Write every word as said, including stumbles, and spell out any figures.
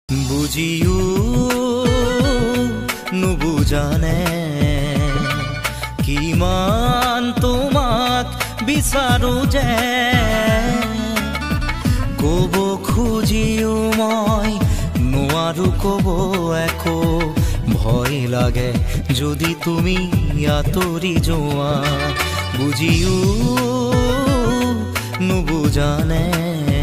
বুজিও নুবুজানে কিমান তোমাক বিচাৰো যে কব খুজিও মই নোৱাৰো কব একো ভয় লাগে যদি তুমি আঁতৰি যোৱা বুজিও নুবুজানে।